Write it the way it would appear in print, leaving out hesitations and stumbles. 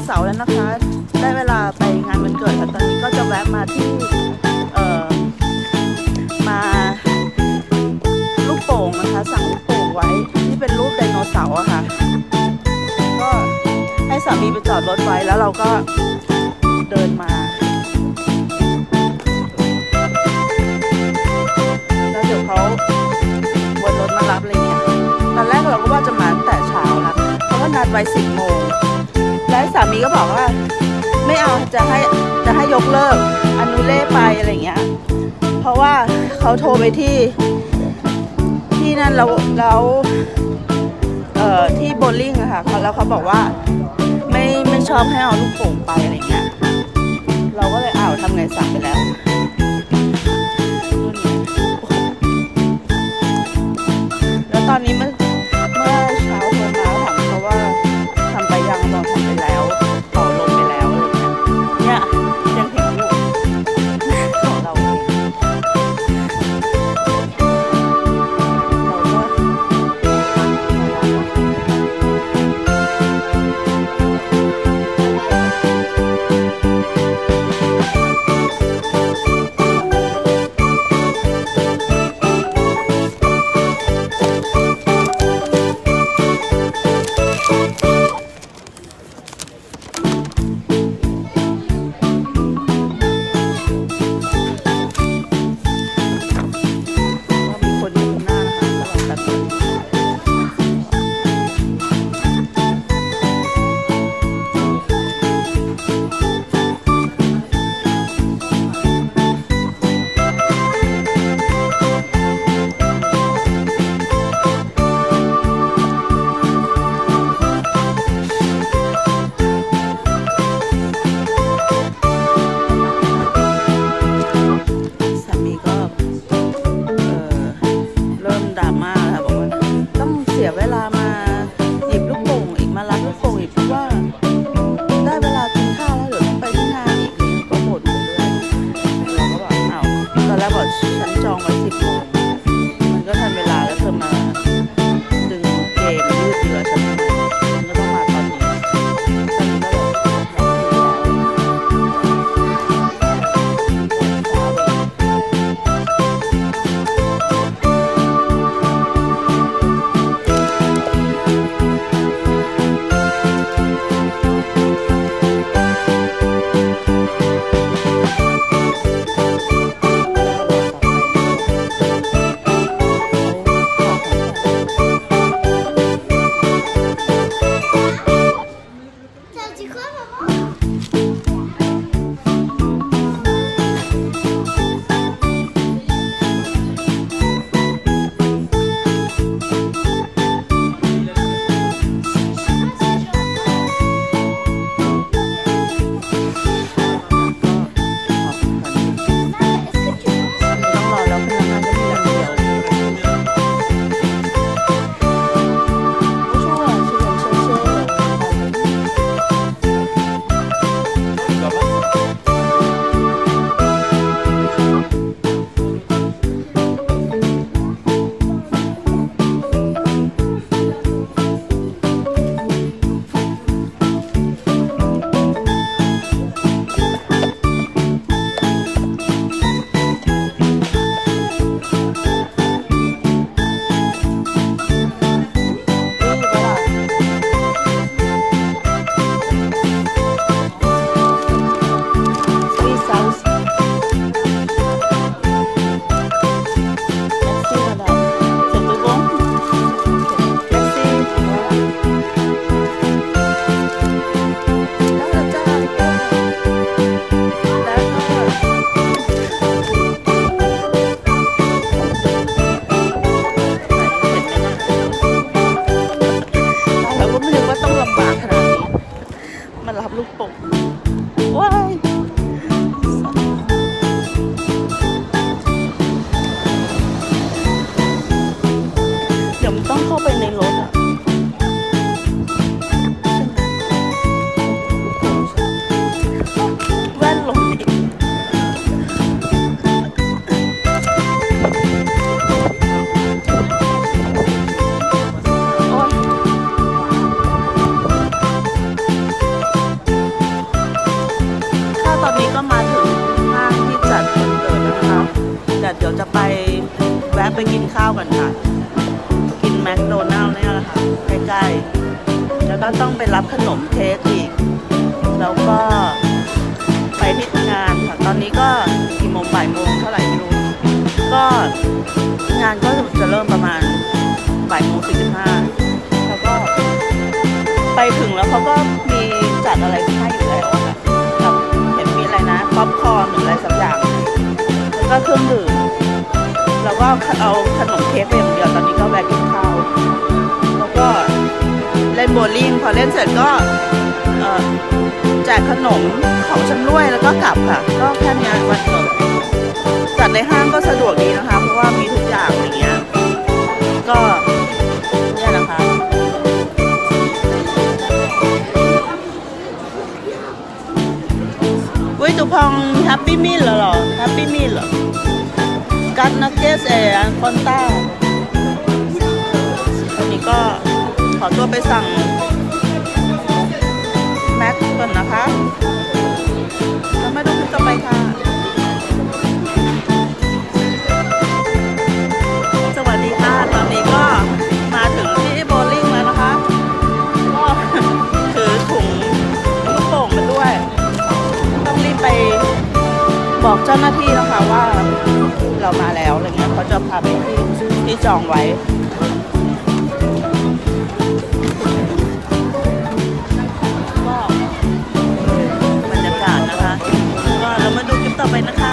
เสาร์แล้วนะคะได้เวลาไปงานวันเกิดค่ะตอนนี้ก็จะแวะมาที่มาลูกโป่งนะคะสั่งลูกโป่งไว้ที่เป็นรูปไดโนเสาร์อะค่ะก็ให้สามีไปจอดรถไว้แล้วเราก็เดินมาแล้วเดี๋ยวเขาวนรถมารับอะไรเงี้ยตอนแรกเราก็ว่าจะมาตั้งแต่เช้าแล้วเพราะว่านัดไว้10 โมงแล้วสามีก็บอกว่าไม่เอาจะให้ยกเลิกอนุเล่ไปอะไรเงี้ยเพราะว่าเขาโทรไปที่นั่นแล้วที่โบลิ่งอะค่ะแล้วเขาบอกว่าไม่ชอบให้เอาลูกโป่งไปอะไรเงี้ยเราก็เลยทำไงสั่งไปแล้วแล้วตอนนี้เมื่อเช้าโทรมาถามเขาว่าทำไปยังบอกทำไปแล้วต่อลงไปแล้วอะไรเงี้ยยังเห็นอยู่ของเราฉันจองไว้10 โมงมันก็ทันเวลาแล้วเธอมาดึงเกมยืดเยื้อฉันก็ต้องมาตอนนี้ฉันก็แบบลูกโป่งว้ายเดี๋ยวมันต้องเข้าไปในรถอ่ะแว่นลงอีกโอ๊ยไปกินข้าวกันค่ะกินแมคโดนัลล์เนี่ยแหละค่ะใกล้ๆแล้วก็ต้องไปรับขนมเค้กอีกแล้วก็ไปที่งานค่ะตอนนี้ก็กี่โมงบ่ายโมงเท่าไหร่ไม่รู้ก็งานก็จะเริ่มประมาณบ่ายโมง45แล้วก็ไปถึงแล้วเขาก็มีจัดอะไรให้อยู่แล้วค่ะแบบเห็นมีอะไรนะป๊อปคอร์นหรืออะไรสักอย่างแล้วก็เครื่องดื่มแล้วก็เอาขนมเค้กไปอย่างเดียวตอนนี้ก็แวะกินข้าวแล้วก็เล่นโบว์ลิ่งพอเล่นเสร็จก็แจกขนมของชำร่วยแล้วก็กลับค่ะก็แค่นี้วันเกิดจัดในห้างก็สะดวกดีนะคะเพราะว่ามีทุกอย่างอย่างเงี้ยก็เนี่ยนะคะวิตุพองแฮปปี้มิลเหรอแฮปปี้มิลเหรอกัตนักเก็ตคอนต้าวันนี้ก็ขอตัวไปสั่งแม็กก่อนนะคะแล้วมาดูคลิปต่อไปค่ะสวัสดีค่ะตอนนี้ก็มาถึงที่โบว์ลิ่งแล้วนะคะก็ถือถุงลูกโป่งมาด้วยต้องรีบไปบอกเจ้าหน้าที่นะคะว่าเรามาแล้วอะไรเงี้ยเขาจะพาไปที่จองไว้ก็บรรยากาศนะคะก็เรามาดูคลิปต่อไปนะคะ